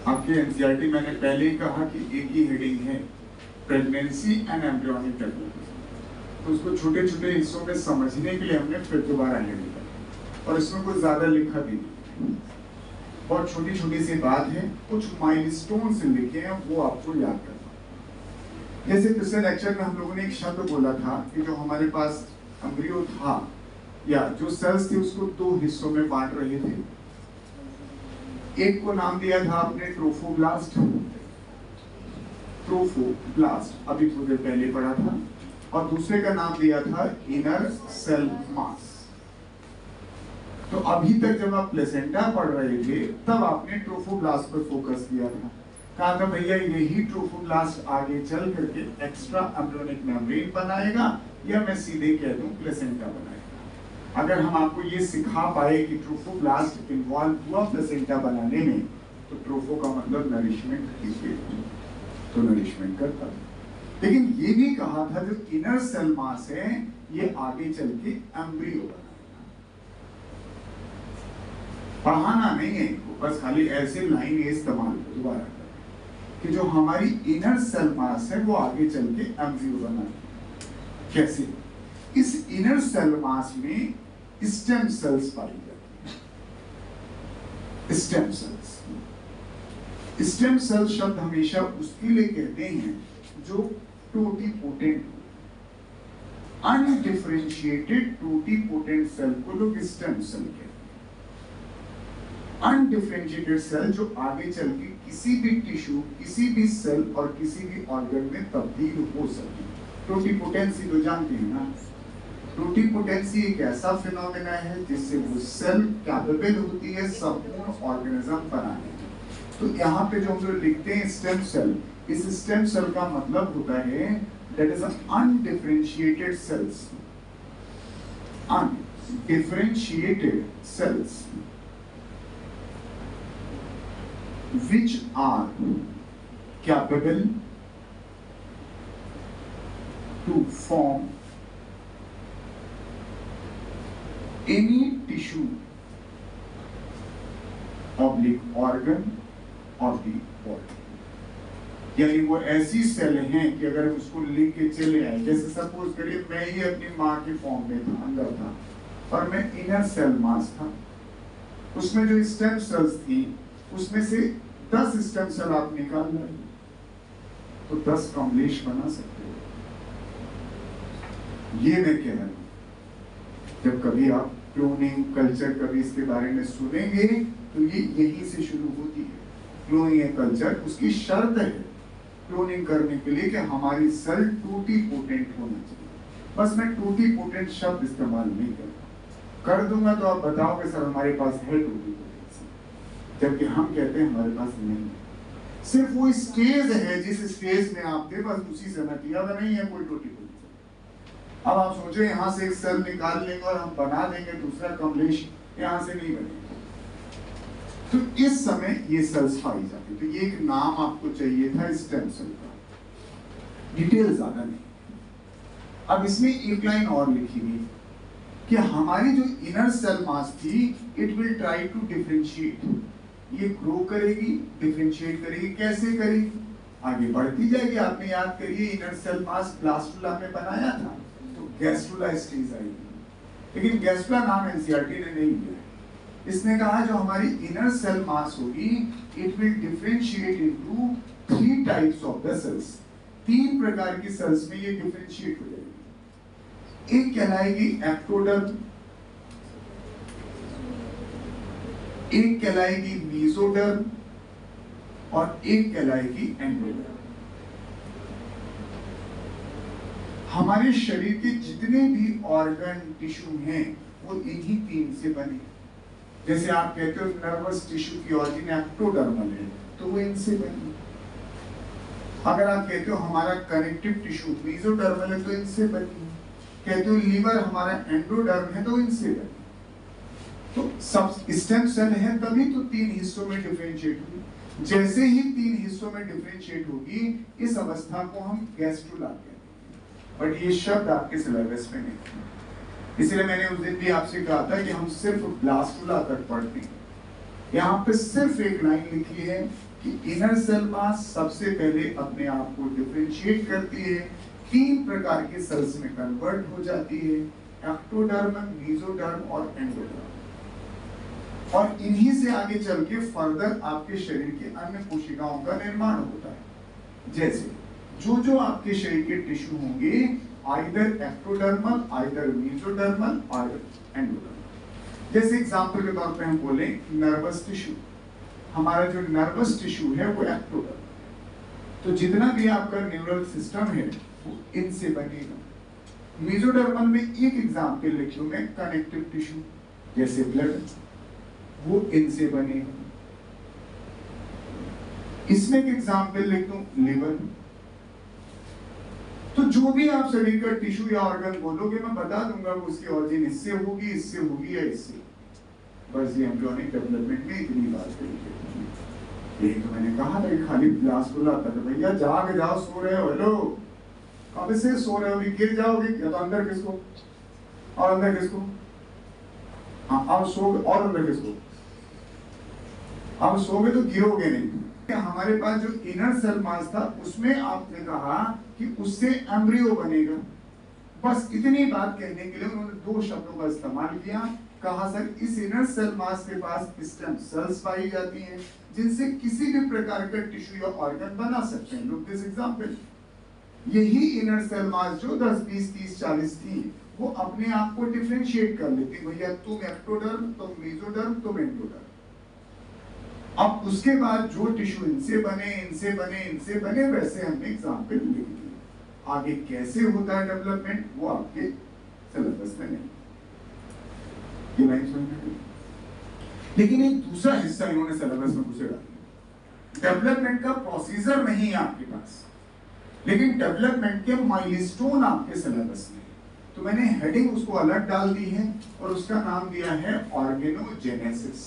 आपके एनसीईआरटी मैंने पहले ही कहा कि एक ही हेडिंग है, प्रेगनेंसी एंड एम्ब्रियोनिक डेवलपमेंट। तो उसको छोटे छोटे हिस्सों में समझने के लिए हमने फिर दोबारा हेडिंग किया, और इसमें कुछ ज्यादा लिखा भी नहीं, बहुत छोटी छोटी सी बात है, कुछ माइलस्टोन से लिखे हैं, वो आपको याद करना। जैसे पिछले लेक्चर में हम लोगों ने एक शब्द बोला था कि जो हमारे पास एम्ब्रियो था या जो सेल्स थे उसको दो हिस्सों में बांट रहे थे। एक को नाम दिया था आपने ट्रोफोब्लास्ट, अभी थोड़ी देर पहले पढ़ा था, और दूसरे का नाम दिया था इनर सेल मास। तो अभी तक जब आप प्लेसेंटा पढ़ रहे थे तब आपने ट्रोफोब्लास्ट पर फोकस किया था, कहा था भैया यही ट्रोफोब्लास्ट आगे चल करके एक्स्ट्रा एम्ब्रियोनिक मेम्ब्रेन बनाएगा, या मैं सीधे कह दूं प्लेसेंटा बनाएगा। अगर हम आपको ये सिखा पाए कि ट्रोफोब्लास्ट इन्वॉल्व हुआ प्लेसेंटा बनाने में, तो ट्रोफो का मतलब नरिशमेंट, तो नरिशमेंट करता है। लेकिन ये भी कहा था जो इनर सेल मास है ये आगे चल के एम्ब्रियो बनाएगा। पढ़ाना नहीं है इनको, बस खाली ऐसे लाइन इस्तेमाल दोबारा करें कि जो हमारी इनर सेल मास है वो आगे चल के एम्ब्रियो बनाएगा। कैसे? इस इनर सेल मास में स्टेम सेल्स पाई जाती है। स्टेम सेल्स शब्द हमेशा उसके लिए कहते हैं जो टोटीपोटेंट, अनडिफरेंशिएटेड टोटीपोटेंट सेल को लोग स्टेम सेल कहते हैं। अनडिफरेंशिएटेड सेल जो आगे चल के किसी भी टिश्यू, किसी भी सेल और किसी भी ऑर्गन में तब्दील हो सके। टोटीपोटेंसी तो जानते हैं ना, टोटीपोटेंसी एक ऐसा फिनोमेना है जिससे वो सेल कैपेबल होती है संपूर्ण ऑर्गेनिज्म बनाने की। तो यहाँ पे जो हम लोग लिखते हैं स्टेम सेल, इस स्टेम सेल का मतलब होता है that is undifferentiated cells, undifferentiated cells which are capable to form any tissue oblique organ of the body। यानी वो ऐसी सेल हैं कि अगर हम उसको लिख के चले आए, जैसे सपोज करिए मैं ही अपनी माँ के फॉर्म में था, अंदर था, और मैं इनर सेल मास था, उसमें जो स्टेम सेल्स थी उसमें से 10 स्टेम सेल आप निकाल लें तो 10 कमलेश बना सकते हो। ये मैं कह रहा हूं, जब कभी आप क्लोनिंग कल्चर कभी इसके बारे में सुनेंगे तो ये यहीं से शुरू होती है। क्लोनिंग या कल्चर, उसकी शर्त है क्लोनिंग करने के लिए कि हमारी सेल टोटीपोटेंट होना चाहिए। बस मैं टोटीपोटेंट शब्द इस्तेमाल नहीं करता, कर दूंगा तो आप बताओगे सर हमारे पास है टोटीपोटेंसी, जबकि हम कहते हैं हमारे पास नहीं। सिर्फ वो स्टेज है जिस स्टेज में आप थे, बस उसी से मैं किया हुआ नहीं है कोई टोटीपोटेंसी। अब आप सोचो यहाँ से एक सेल निकाल लेंगे और हम बना देंगे दूसरा कमलेश, यहाँ से नहीं बनेगा। तो इस समय ये सेल्स पाई जाती, तो ये एक नाम आपको चाहिए था स्टेम सेल का, डिटेल ज्यादा नहीं। अब इसमें एक लाइन और लिखी हुई कि हमारी जो इनर सेल मास थी it will try to differentiate, ये ग्रो करेगी, डिफरेंशिएट करेगी। कैसे करेगी? आगे बढ़ती जाएगी। आपने याद करिए इनर सेल मास ब्लास्टुला में बनाया था, तो गैस्ट्रुला स्टेज आएगी, लेकिन गैस्ट्रुला नाम एनसीईआरटी ने नहीं दिया। इसने कहा जो हमारी इनर सेल मास होगी it will differentiate into 3 types of the cells. 3 प्रकार की सेल्स में ये डिफरेंशिएट हो जाएगी। एक कहलाएगी एक्टोडर्म, एक कहलाएगी मेसोडर्म और एक कहलाएगी एंडोडर्म। हमारे शरीर के जितने भी ऑर्गन टिश्यू हैं वो इन्हीं 3 से बने। जैसे आप कहते हो नर्वस टिश्यू की ऑरिजिन एक्टोडर्मल है, तो वो इनसे बने। अगर आप कहते हो हमारा कनेक्टिव टिश्यू मेसोडर्मल है, तो इनसे बनी। कहते हो लीवर हमारा एंडोडर्म है, तो इनसे बनी। तो सब स्टेम सेल है तभी तो 3 हिस्सों में डिफरेंशिएट होगी। जैसे ही 3 हिस्सों में डिफरेंशिएट होगी, इस अवस्था को हम गैस्ट्रुला कहते हैं। बट ये शब्द आपके सिलेबस में नहीं, इसलिए मैंने उस दिन भी आपसे कहा था कि हम सिर्फ ब्लास्टुला तक पढ़ते हैं। यहाँ पे सिर्फ एक लाइन लिखी है कि इनर सेल मास सबसे पहले अपने आप को डिफरेंशिएट करती है, 3 प्रकार के सेल्स में कन्वर्ट हो जाती है, एक्टोडर्म, मेसोडर्म और एंडोडर्म। और इन्हीं से आगे चल के फर्दर आपके शरीर के अन्य कोशिकाओं का निर्माण होता है। जैसे जो जो आपके शरीर के टिश्यू होंगे, either ectodermal, either mesodermal, either endodermal. जैसे एग्जांपल के तौर पे हम बोले नर्वस टिश्यू, हमारा जो नर्वस टिश्यू है वो एक्टोडर्मल, तो जितना भी आपका न्यूरल सिस्टम है वो इनसे बनेगा। मेसोडर्मल में एक एग्जांपल लिख लूं मैं, कनेक्टिव टिश्यू जैसे ब्लड, वो इनसे बनेगा। इसमें एक एग्जांपल लिख दूं लिवर। तो जो भी आप शरीर का टिश्यू या ऑर्गन बोलोगे मैं बता दूंगा वो उसकी ऑरिजिन इससे होगी, इससे होगी या इससे। बस ये एम्ब्रियोनिक डेवलपमेंट में इतनी बात करी। यही तो मैंने कहा था कि खाली ग्लास बुलाता था, भैया जाग जाओ, सो रहे हो, हेलो अब से सो रहे हो, गिर जाओगे या तो अंदर किसको और अंदर किसको, हाँ अब सो और अंदर किसको, अब सोगे तो गिरोगे नहीं। हमारे पास जो इनर सेल मास था उसमें आपने कहा कि उससे एम्ब्रियो बनेगा। बस इतनी बात कहने के लिए उन्होंने 2 शब्दों का इस्तेमाल किया। कहा सर इस इनर सेल मास के पास स्टेम सेल्स पाई जाती हैं जिनसे किसी भी प्रकार का टिश्यू या ऑर्गन बना सकते हैं। लुक दिस एग्जांपल, यही इनर सेल मास जो 10, 20, 30, 40 थी वो अपने आप को डिफरेंशिएट कर लेती, भैया तुम एक्टोडर्म, तुम मेसोडर्म, तुम एंडोडर्म। अब उसके बाद जो टिश्यू इनसे बने, इनसे बने, इनसे बने, वैसे हमने एग्जांपल लिख दिए। आगे कैसे होता है डेवलपमेंट वो आपके सिलेबस में नहीं, ये नहीं समझ। लेकिन एक दूसरा हिस्सा इन्होंने सिलेबस में घुसे डाला। डेवलपमेंट का प्रोसीजर नहीं है आपके पास, लेकिन डेवलपमेंट के माइलस्टोन आपके सिलेबस में। तो मैंने हेडिंग उसको अलग डाल दी है और उसका नाम दिया है ऑर्गेनोजेनेसिस।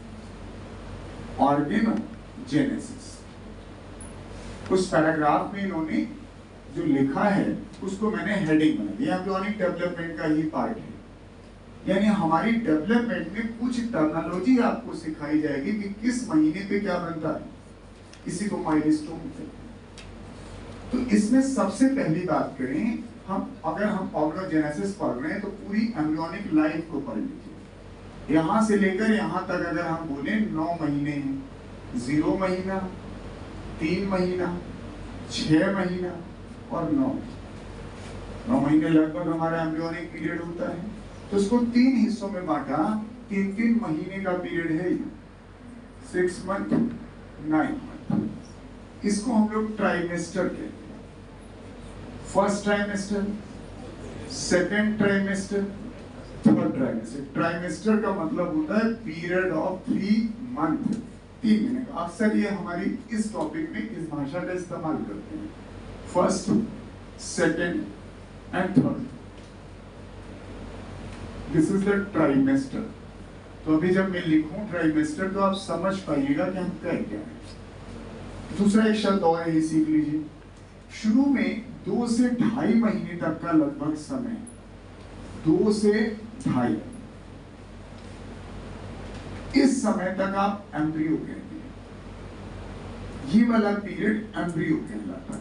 ऑर्गेनोजेनेसिस। उस पैराग्राफ में इन्होंने जो लिखा है उसको मैंने हेडिंग बना दिया। एम्ब्रियोनिक डेवलपमेंट का ही पार्ट है, यानी हमारी डेवलपमेंट में कुछ टर्मिनोलॉजी आपको सिखाई जाएगी कि किस महीने पे क्या बनता है, इसी को माइलस्टोन कहते हैं। तो इसमें सबसे पहली बात करें हम, अगर हम ऑर्गेनोजेनेसिस पढ़ रहे हैं तो पूरी एम्ब्रियोनिक लाइफ को पढ़ लीजिए। यहां से लेकर यहां तक अगर हम बोले 9 महीने हैं, 0 महीना, 3 महीना, 6 महीना और 9 महीने लगभग हमारा एम्ब्रियोनिक पीरियड होता है। तो उसको 3 हिस्सों में बांटा, 3-3 महीने का पीरियड है, 6 मंथ, 9 मंथ। इसको हम लोग ट्राइमेस्टर कहते हैं। First trimester, second trimester, third trimester. Trimester का मतलब होता है पीरियड ऑफ 3 मंथ, 3 महीने का। अक्सर ये हमारी इस टॉपिक में इस भाषा का इस्तेमाल करते हैं, first, second and third. This is the trimester. तो अभी जब मैं लिखूं ट्राइमेस्टर तो आप समझ पाइएगा कि हम कह क्या है। दूसरा एक शब्द और है, सीख लीजिए। शुरू में 2 से 2.5 महीने तक का लगभग समय, 2 से 2.5, इस समय तक आप एम्ब्रियो कहते हैं। ये वाला पीरियड एम्ब्रियो कहलाता है।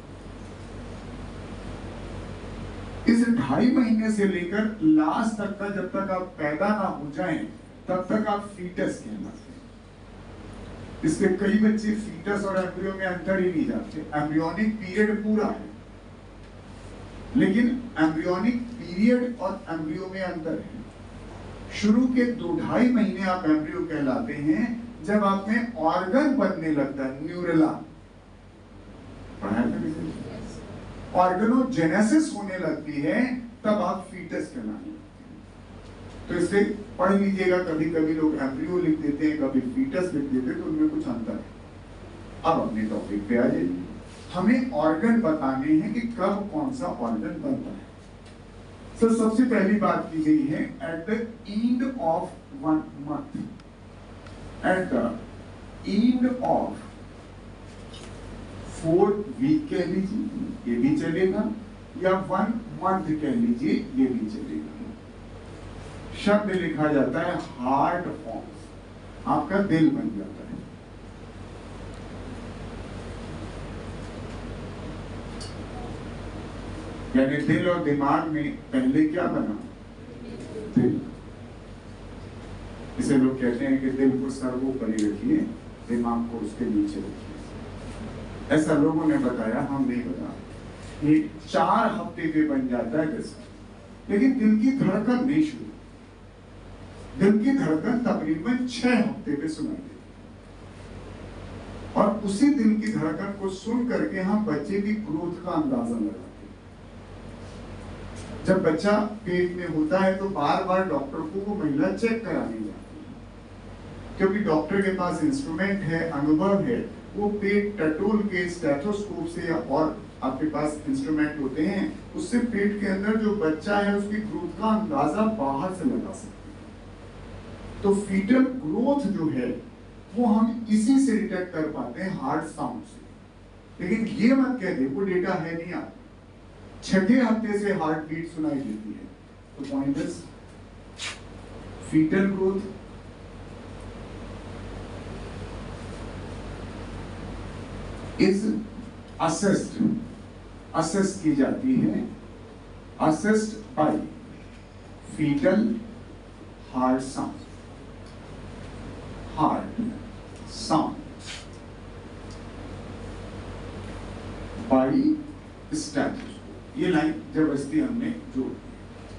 इस 2.5 महीने से लेकर लास्ट तक का, जब तक आप पैदा ना हो जाएं तब तक आप फीटस कहलाते हैं। इसके कई बच्चे फीटस और एम्ब्रियो में अंतर ही नहीं जानते। एम्ब्रियोनिक पीरियड पूरा है, लेकिन एम्ब्रियोनिक पीरियड और एम्ब्रियो में अंतर है। शुरू के 2-2.5 महीने आप एम्ब्रियो कहलाते हैं, जब आप में ऑर्गन बनने लगता है, न्यूरेला, ऑर्गेनोजेनेसिस होने लगती है, तब आप फीटस कहलाते हैं। तो इसे पढ़ लीजिएगा, कभी कभी लोग एम्ब्रियो लिख देते हैं, कभी फीटस लिख देते हैं, तो उनमें कुछ अंतर है। अब अपने टॉपिक पे आ जाइए। हमें ऑर्गन बताने हैं कि कब कौन सा ऑर्गन बनता है। सर सबसे पहली बात की गई है at the end of 1 month, at the end of 4 week कह लीजिए, ये भी चलेगा, या 1 मंथ कह लीजिए, ये भी चलेगा। शब्द लिखा जाता है हार्ट फॉर्म्स, आपका दिल बन जाता है। यानी दिल और दिमाग में पहले क्या बना? दिल। इसे लोग कहते हैं कि दिल को सर्वोपरि रखिए, दिमाग को उसके नीचे रखिए। ऐसा लोगों ने बताया, हम नहीं बता। ये 4 हफ्ते पे बन जाता है जैसा, लेकिन दिल की धड़कन नहीं शुरू। दिल की धड़कन तकरीबन 6 हफ्ते पे सुनाई देती, और उसी दिल की धड़कन को सुन करके हम बच्चे की ग्रोथ का अंदाजा लगाते हैं। जब बच्चा पेट में होता है तो बार बार डॉक्टर को वो महिला चेक कराने जाती है, क्योंकि डॉक्टर के पास इंस्ट्रूमेंट है, अनुभव है। वो पेट टटोल के स्टेथोस्कोप से या और आपके पास इंस्ट्रूमेंट होते हैं, उससे पेट के अंदर जो बच्चा है उसकी ग्रोथ का अंदाजा बाहर से लगा सकते हैं। तो फीटल ग्रोथ जो है वो हम इसी से डिटेक्ट कर पाते हैं, हार्ट साउंड से। लेकिन ये मत कह दे, वो डेटा है नहीं आता। 6ठे हफ्ते से हार्ट बीट सुनाई देती है। तो point is foetal growth is assessed की जाती है, assessed by foetal heart sound, heart sound by stethoscope. ये लाइन जबरदस्ती हमने जोड़ दी,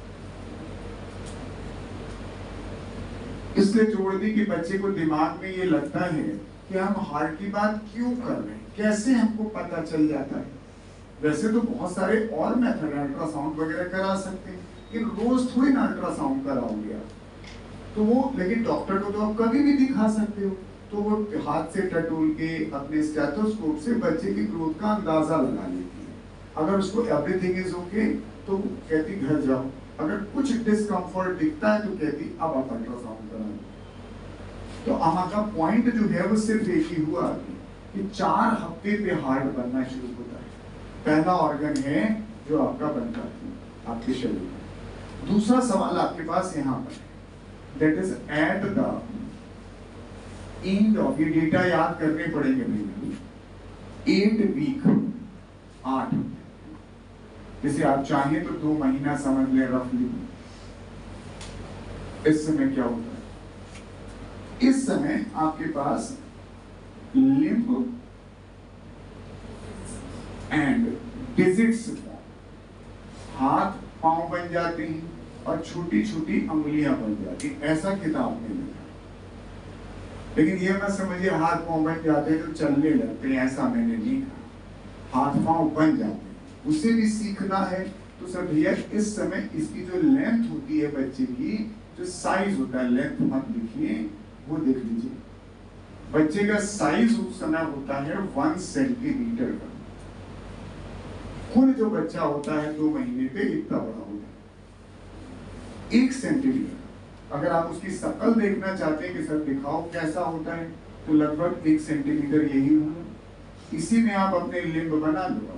इसलिए जोड़ दी कि बच्चे को दिमाग में ये लगता है कि हम हार्ट की बात क्यों कर रहे हैं, कैसे हमको पता चल जाता है। वैसे तो बहुत सारे और मेथड है, अल्ट्रासाउंड वगैरह करा सकते हैं, लेकिन रोज थोड़ी ना अल्ट्रासाउंड कराओगे आप, तो वो, लेकिन डॉक्टर को तो आप कभी भी दिखा सकते हो। तो वो हाथ से टटोल के अपने स्टेथोस्कोप से बच्चे की ग्रोथ का अंदाजा लगा लेती है। अगर उसको एवरीथिंग इज ओके तो कहती घर जाओ, अगर कुछ डिस्कम्फर्ट दिखता है तो कहती अब आप अल्ट्रासाउंड करा लो। तो हमारा पॉइंट जो है वो सिर्फ एक ही हुआ कि 4 हफ्ते पे हार्ट बनना शुरू होता है। पहला ऑर्गन है जो आपका बनता है आपके शरीर में। दूसरा सवाल आपके पास यहाँ पर है, that is at the end of, ये डेटा याद करने पड़ेंगे मेरे, 8 वीक, 8, जैसे आप चाहें तो 2 महीना समझ लें रफली। इस समय क्या होता है? इस समय आपके पास लिम्ब एंड डिजिट्स, हाथ पांव बन जाते हैं और छोटी छोटी अंगुलियां बन जाती, ऐसा किताब में लिखा। लेकिन ये मत समझिए हाथ पांव बन जाते हैं तो चलने लगते हैं, ऐसा मैंने नहीं कहा। हाथ पांव बन जाते हैं, उसे भी सीखना है। तो सर भैया इस समय इसकी जो लेंथ होती है बच्चे की, जो साइज होता है, लेंथ मत लिखिए, वो देख लीजिए। बच्चे का साइज उस समय होता है 1 सेंटीमीटर का। कुल जो बच्चा होता है 2 महीने पे इतना बड़ा होता है, 1 सेंटीमीटर। अगर आप उसकी शक्ल देखना चाहते हैं कि सर दिखाओ कैसा होता है, तो लगभग 1 सेंटीमीटर यही होगा। इसी में आप अपने लिम्ब बना लो,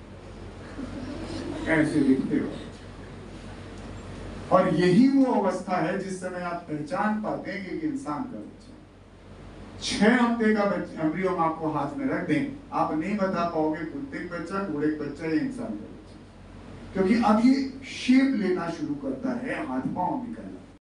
ऐसे दिखते हो। और यही वो अवस्था है जिस समय आप पहचान पाते हैं कि एक इंसान का बच्चा। 6 हफ्ते का बच्चा एम्ब्रियो हम आपको हाथ में रख दें, आप नहीं बता पाओगे कुत्ते का बच्चा, घोड़े का बच्चा या इंसान का बच्चा, क्योंकि अब ये शेप लेना शुरू करता है, हाथ पांव निकलना।